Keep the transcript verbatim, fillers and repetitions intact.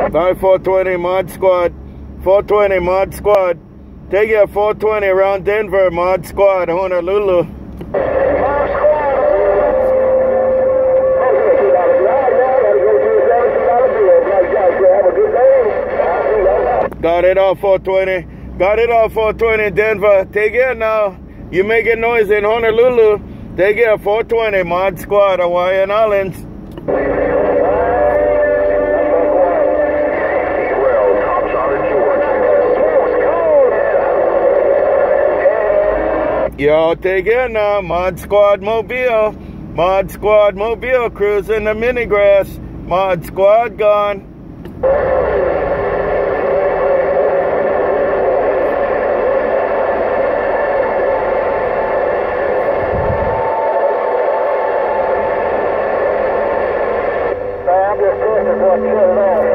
Alright, four twenty Mod Squad. four twenty Mod Squad. Take it four twenty around Denver, Mod Squad, Honolulu. Got it off four twenty. Got it off four twenty Denver. Take it now. You making noise in Honolulu. Take it four twenty Mod Squad, Hawaiian Islands. Yo, take it now. Mod Squad Mobile. Mod Squad Mobile cruising the mini grass. Mod Squad gone. I'm just curious what you're